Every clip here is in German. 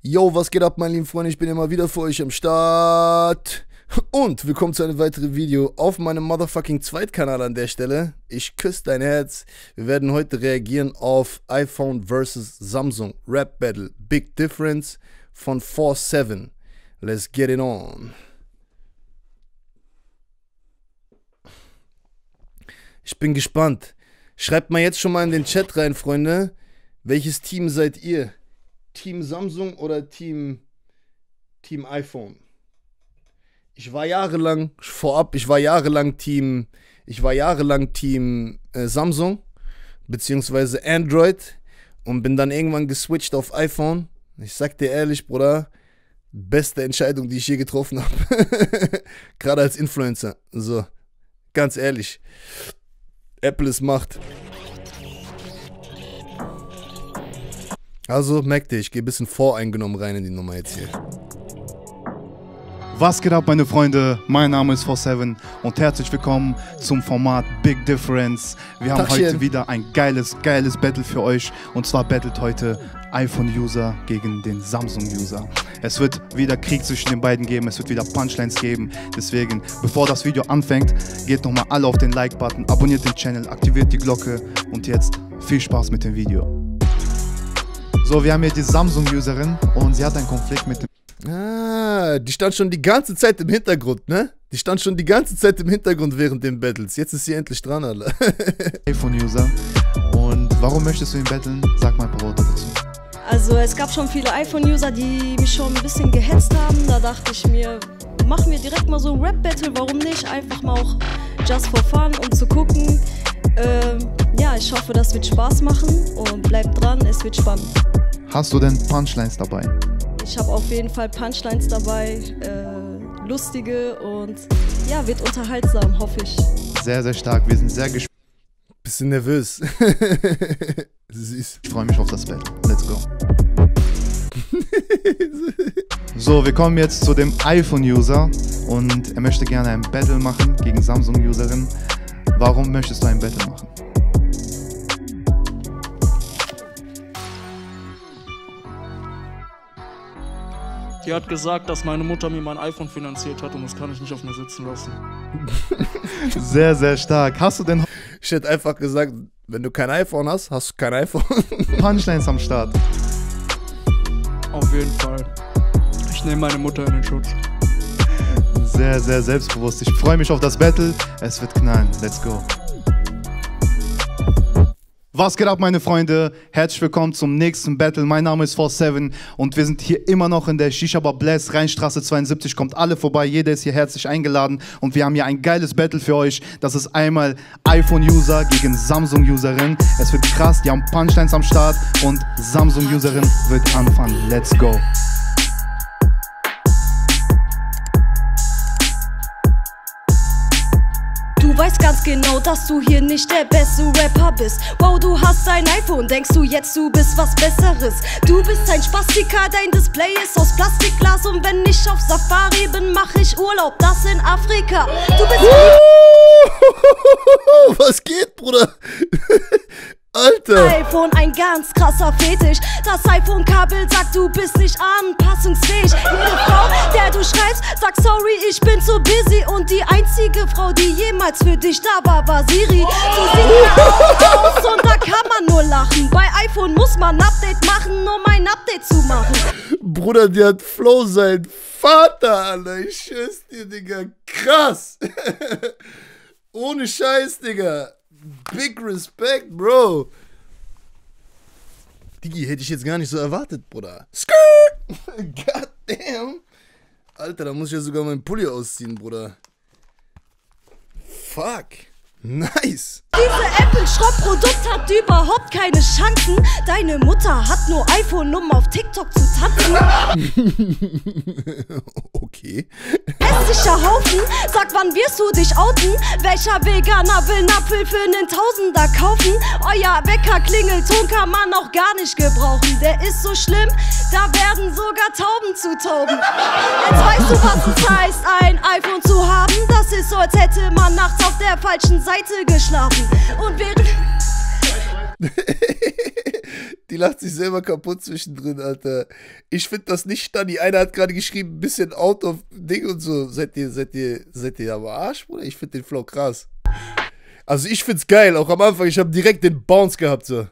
Yo, was geht ab, meine lieben Freunde? Ich bin immer wieder für euch am Start. Und willkommen zu einem weiteren Video auf meinem motherfucking Zweitkanal an der Stelle. Ich küsse dein Herz. Wir werden heute reagieren auf iPhone vs. Samsung Rap Battle Big Difference von 4-7. Let's get it on. Ich bin gespannt. Schreibt mal jetzt schon mal in den Chat rein, Freunde. Welches Team seid ihr? Team Samsung oder Team iPhone? Ich war jahrelang Team Samsung beziehungsweise Android und bin dann irgendwann geswitcht auf iPhone. Ich sag dir ehrlich, Bruder, beste Entscheidung, die ich je getroffen habe. Gerade als Influencer. So, ganz ehrlich. Apple ist Macht. Also, merkt ihr, ich gehe ein bisschen voreingenommen rein in die Nummer jetzt hier. Was geht ab, meine Freunde? Mein Name ist 4-7 und herzlich willkommen zum Format Big Difference. Wir haben heute wieder ein geiles Battle für euch. Und zwar battelt heute iPhone-User gegen den Samsung-User. Es wird wieder Krieg zwischen den beiden geben, es wird wieder Punchlines geben. Deswegen, bevor das Video anfängt, geht nochmal alle auf den Like-Button, abonniert den Channel, aktiviert die Glocke und jetzt viel Spaß mit dem Video. So, wir haben hier die Samsung-Userin und sie hat einen Konflikt mit dem... Ah, die stand schon die ganze Zeit im Hintergrund, ne? Die stand schon die ganze Zeit im Hintergrund während den Battles. Jetzt ist sie endlich dran, Alter. iPhone-User. Und warum möchtest du ihn battlen? Sag mal ein paar Worte dazu. Also es gab schon viele iPhone-User, die mich schon ein bisschen gehetzt haben. Da dachte ich mir, machen wir direkt mal so ein Rap-Battle, warum nicht? Einfach mal auch just for fun, um zu gucken. Ja, ich hoffe, das wird Spaß machen und bleibt dran, es wird spannend. Hast du denn Punchlines dabei? Ich habe auf jeden Fall Punchlines dabei, lustige und ja, wird unterhaltsam, hoffe ich. Sehr, sehr stark, wir sind sehr gespannt. Bisschen nervös. Süß. Ich freue mich auf das Battle. Let's go. So, wir kommen jetzt zu dem iPhone-User und er möchte gerne ein Battle machen gegen Samsung-Userin. Warum möchtest du ein Battle machen? Die hat gesagt, dass meine Mutter mir mein iPhone finanziert hat und das kann ich nicht auf mir sitzen lassen. Sehr, sehr stark. Hast du denn... Ich hätte einfach gesagt, wenn du kein iPhone hast, hast du kein iPhone. Punchlines am Start? Auf jeden Fall. Ich nehme meine Mutter in den Schutz. Sehr, sehr selbstbewusst. Ich freue mich auf das Battle. Es wird knallen. Let's go. Was geht ab, meine Freunde? Herzlich willkommen zum nächsten Battle. Mein Name ist 4-7 und wir sind hier immer noch in der Shisha Bar Bless, Rheinstraße 72. Kommt alle vorbei, jeder ist hier herzlich eingeladen und wir haben hier ein geiles Battle für euch. Das ist einmal iPhone-User gegen Samsung-Userin. Es wird krass, die haben Punchlines am Start und Samsung-Userin wird anfangen. Let's go. Du weißt ganz genau, dass du hier nicht der beste Rapper bist. Wow, du hast ein iPhone, denkst du jetzt, du bist was Besseres? Du bist ein Spastiker, dein Display ist aus Plastikglas. Und wenn ich auf Safari bin, mach ich Urlaub, das in Afrika. Du bist... Was geht, Bruder? Alter! iPhone, ein ganz krasser Fetisch. Das iPhone-Kabel sagt, du bist nicht anpassungsfähig. Jede Frau, der du schreibst, sagt sorry, ich bin zu busy. Und die einzige Frau, die jemals für dich da war, war Siri. So sieht man aus und da kann man nur lachen. Bei iPhone muss man ein Update machen, um ein Update zu machen. Bruder, die hat Flow sein Vater, Alter. Ich schwör's dir, Digga. Krass! Ohne Scheiß, Digga. Big Respect, Bro. Digi, hätte ich jetzt gar nicht so erwartet, Bruder. Skirt! Goddamn! Alter, da muss ich ja sogar meinen Pulli ausziehen, Bruder. Fuck. Nice. Diese Apple-Schrottprodukt hat überhaupt keine Chancen. Deine Mutter hat nur iPhone, um auf TikTok zu tanzen. Okay. Hässlicher Haufen, sag, wann wirst du dich outen? Welcher Veganer will einen Apfel für einen Tausender kaufen? Euer Wecker-Klingelton kann man noch gar nicht gebrauchen. Der ist so schlimm, da werden sogar Tauben zu Tauben. Jetzt weißt du, was es heißt, ein iPhone zu haben. Das ist so, als hätte man nachts auf der falschen Seite geschlafen. Und während... Die lacht sich selber kaputt zwischendrin, Alter. Ich finde das nicht stunny. Einer hat gerade geschrieben, ein bisschen out of Ding und so. Seid ihr am Arsch, Bruder? Ich finde den Flow krass. Also ich find's geil, auch am Anfang. Ich habe direkt den Bounce gehabt, so.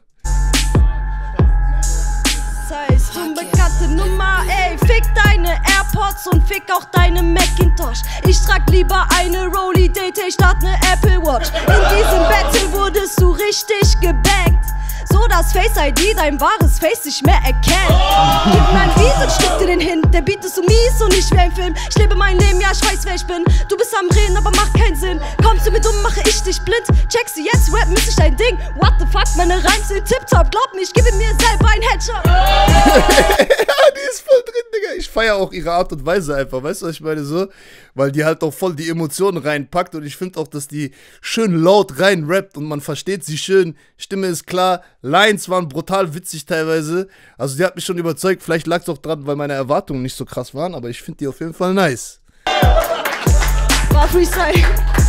Heißt unbekannte Nummer, ey, fick deine AirPods und fick auch deine Macintosh. Ich trag lieber eine Rolly DT statt ne Apple Watch. In diesem Battle wurdest du richtig gebankt. So dass Face ID dein wahres Face nicht mehr erkennt. Gib mir ein Beat und stick dir den hin. Der Beat ist so mies und nicht wie ein Film. Ich lebe mein Leben, ja ich weiß wer ich bin. Du bist am Reden, aber macht keinen Sinn. Kommst du mir dumm, mache ich dich blind. Checkst du jetzt, Rap ist dein Ding. What the fuck, meine Reims sind tipptopp. Glaub mir, ich gebe mir selber ein Headshot. Die ist voll drin, Digga. Ich feiere auch ihre Art und Weise einfach. Weißt du, was ich meine? So, weil die halt auch voll die Emotionen reinpackt. Und ich finde auch, dass die schön laut rein rappt und man versteht sie schön. Stimme ist klar. Lines waren brutal witzig teilweise. Also die hat mich schon überzeugt. Vielleicht lag es auch dran, weil meine Erwartungen nicht so krass waren. Aber ich finde die auf jeden Fall nice. War Freestyle.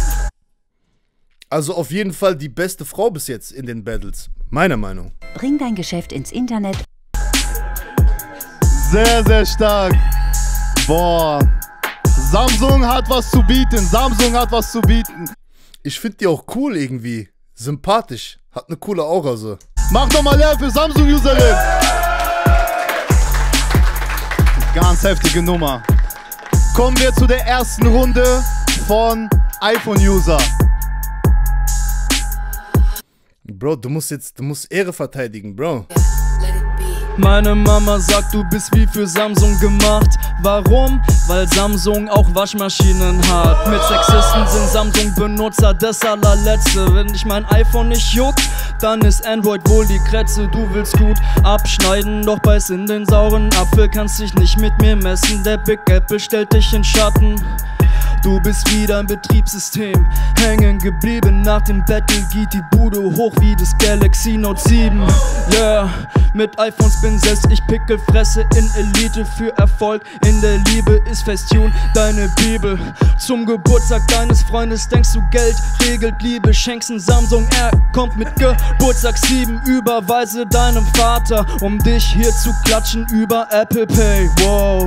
Also auf jeden Fall die beste Frau bis jetzt in den Battles. Meiner Meinung. Bring dein Geschäft ins Internet. Sehr, sehr stark. Boah. Samsung hat was zu bieten. Samsung hat was zu bieten. Ich finde die auch cool irgendwie. Sympathisch. Hat eine coole Aura so. Mach doch mal Lärm für Samsung-Userin. Ganz heftige Nummer. Kommen wir zu der ersten Runde von iPhone-User. Bro, du musst Ehre verteidigen, Bro. Meine Mama sagt, du bist wie für Samsung gemacht. Warum? Weil Samsung auch Waschmaschinen hat. Mit Sexisten sind Samsung-Benutzer das allerletzte. Wenn dich mein iPhone nicht juckt, dann ist Android wohl die Kretze. Du willst gut abschneiden, doch beiß in den sauren Apfel. Kannst dich nicht mit mir messen, der Big Apple stellt dich in Schatten. Du bist wieder im Betriebssystem hängen geblieben. Nach dem Battle geht die Bude hoch wie das Galaxy Note 7. Yeah, mit iPhones bin selbst ich Pickelfresse in Elite für Erfolg. In der Liebe ist Festune deine Bibel. Zum Geburtstag deines Freundes denkst du Geld regelt Liebe. Schenkst ein Samsung, er kommt mit Geburtstag 7. Überweise deinem Vater, um dich hier zu klatschen über Apple Pay. Wow.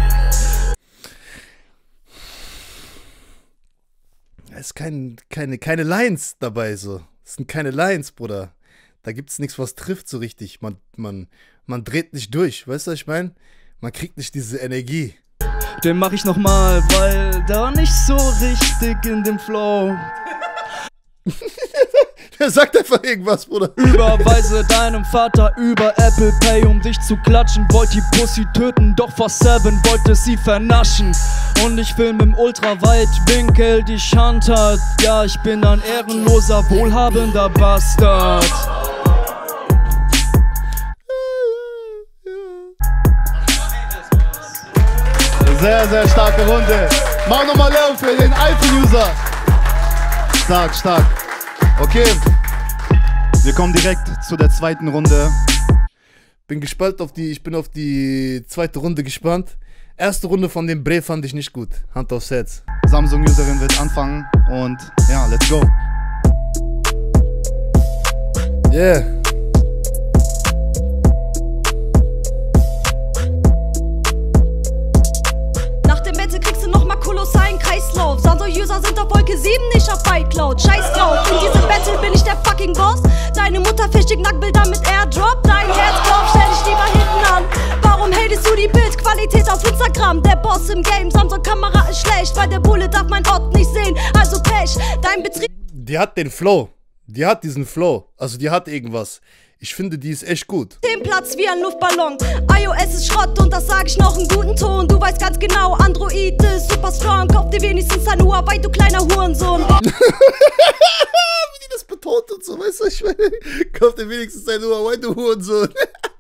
Es ist keine Lines dabei so. Es sind keine Lines, Bruder. Da gibt's nichts, was trifft so richtig. Man dreht nicht durch, weißt du, was ich meine? Man kriegt nicht diese Energie. Den mach ich nochmal, weil der war nicht so richtig in dem Flow. Der sagt einfach irgendwas, Bruder. Überweise deinem Vater über Apple Pay, um dich zu klatschen. Wollt die Pussy töten, doch vor 7 wollte sie vernaschen. Und ich film im Ultraweitwinkel die Schandtat. Ja, ich bin ein ehrenloser, wohlhabender Bastard. Sehr, sehr starke Runde. Mach nochmal Lärm für den iPhone-User. Stark, stark. Okay, wir kommen direkt zu der zweiten Runde. Ich bin auf die zweite Runde gespannt. Erste Runde von dem Bre fand ich nicht gut. Hand aufs Herz. Samsung-Userin wird anfangen und ja, let's go. Yeah. Nach dem Battle kriegst du nochmal kolossalen Kreislauf. Samsung-User sind auf Wolke 7, nicht auf iCloud. Scheiß drauf, in diesem Battle bin ich der fucking Boss. Deine Mutter verschickt Nacktbilder mit Airdrop. Dein Herzklopf, stell dich lieber hinten an. Warum hatest du die Bildqualität auf Instagram? Der Boss im Game, Samsung-Kamera ist schlecht, weil der Bulle darf mein Ort nicht sehen. Also Pech, dein Betrieb... Die hat den Flow. Die hat diesen Flow. Also die hat irgendwas. Ich finde, die ist echt gut. Den Platz wie ein Luftballon. iOS ist Schrott und das sag ich noch in guten Ton. Du weißt ganz genau, Android ist super strong. Kauf dir wenigstens ein Huawei, du kleiner Hurensohn. Wie die das betont und so, weißt du, ich meine, kauf dir wenigstens ein Huawei, du Hurensohn.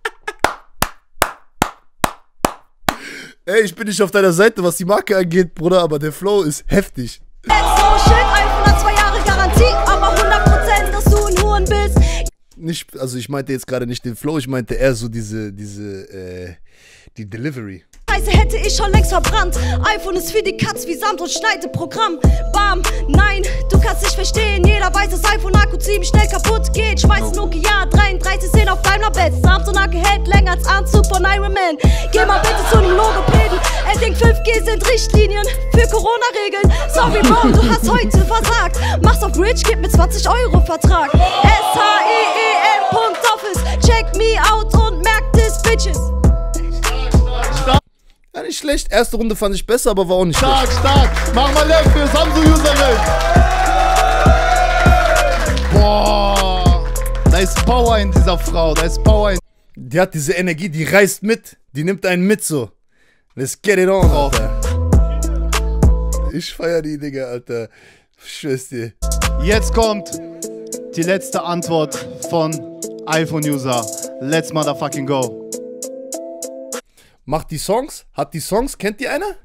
Ey, ich bin nicht auf deiner Seite, was die Marke angeht, Bruder, aber der Flow ist heftig. Let's go shit, iPhone hat 2 Jahre Garantie, aber 100%, dass du ein Huren bist. Nicht, also ich meinte jetzt gerade nicht den Flow, ich meinte eher so die Delivery. Scheiße hätte ich schon längst verbrannt. iPhone ist für die Katz wie Samt und Schneideprogramm. Bam, nein, du kannst nicht verstehen. Jeder weiß, dass iPhone-Akku ziemlich schnell kaputt geht. Schmeiß Nokia 3310 auf Daimler-Bett. Samsung-Akku hält länger als Anzug von Iron Man. Geh mal bitte zu einem Logopäden. Er denkt 5G sind Richtlinien für Corona-Regeln. Sorry Bro, du hast heute versagt. Mach's auf Rich, gib mir 20 € Vertrag. SHEEN.office, check me out und merk this, bitches. Ja, nicht schlecht. Erste Runde fand ich besser, aber war auch nicht Stark, schlecht. stark. Mach mal Left für Samsung-Userin. Boah. Da ist Power in dieser Frau. Da ist Power in... Die hat diese Energie, die reißt mit. Die nimmt einen mit so. Let's get it on, Alter. Ich feier die Digga, Alter. Schwör's dir. Jetzt kommt die letzte Antwort von iPhone-User. Let's motherfucking go. Macht die Songs? Hat die Songs? Kennt die einer?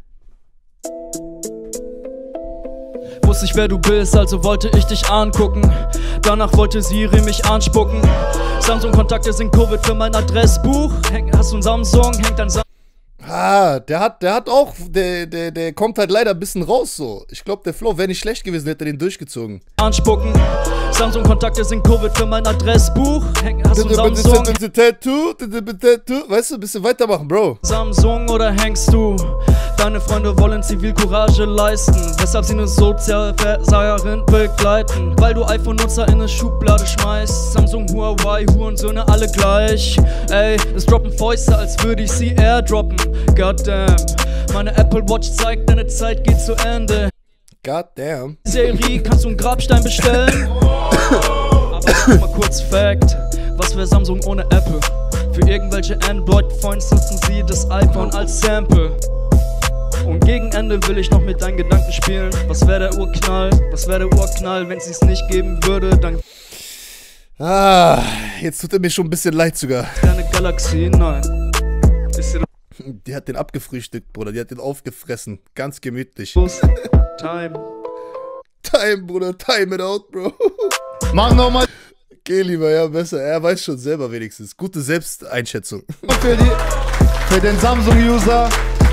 Wusste ich, wer du bist, also wollte ich dich angucken. Danach wollte Siri mich anspucken. Samsung-Kontakte sind Covid für mein Adressbuch. Hast du ein Samsung, hängt ein Samsung. Ah, der hat auch, der kommt halt leider ein bisschen raus so. Ich glaube, der Flow wäre nicht schlecht gewesen, hätte er den durchgezogen. Anspucken. Samsung-Kontakte sind Covid für mein Adressbuch. Hast du ein Samsung? Weißt du, ein bisschen weitermachen, Bro. Samsung oder hängst du? Deine Freunde wollen Zivilcourage leisten, weshalb sie eine Sozialversagerin begleiten. Weil du iPhone-Nutzer in eine Schublade schmeißt. Samsung, Huawei, Hurensöhne, alle gleich. Ey, es droppen Fäuste, als würde ich sie airdroppen. Goddamn, meine Apple Watch zeigt, deine Zeit geht zu Ende. Goddamn. Serie, kannst du einen Grabstein bestellen? Aber mal kurz Fact, was wäre Samsung ohne Apple? Für irgendwelche Android-Phones nutzen sie das iPhone als Sample. Und gegen Ende will ich noch mit deinen Gedanken spielen. Was wäre der Urknall? Was wäre der Urknall, wenn es es nicht geben würde? Dann... Ah, jetzt tut er mir schon ein bisschen leid sogar. Deine Galaxie, nein. Ist dir Die hat den abgefrühstückt, Bruder. Die hat den aufgefressen. Ganz gemütlich. los? Time. Time, Bruder. Time it out, Bro. Mach nochmal Geh lieber, ja, besser. Er weiß schon selber wenigstens. Gute Selbsteinschätzung. für den Samsung-User.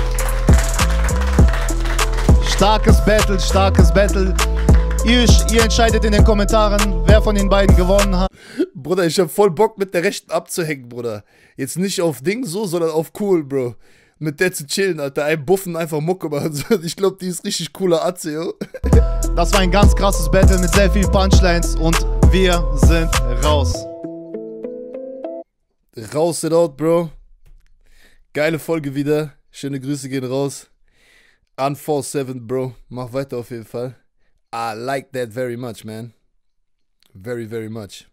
Starkes Battle, starkes Battle. Ihr entscheidet in den Kommentaren, wer von den beiden gewonnen hat. Bruder, ich hab voll Bock mit der Rechten abzuhängen, Bruder. Jetzt nicht auf Ding so, sondern auf cool, Bro. Mit der zu chillen, Alter. Ein Buffen, einfach Mucke machen. Ich glaube, die ist richtig cooler Atze, yo. Das war ein ganz krasses Battle mit sehr vielen Punchlines und wir sind raus. Raus it out, Bro. Geile Folge wieder. Schöne Grüße gehen raus. Un47, Bro. Mach weiter auf jeden Fall. I like that very much, man. Very, very much.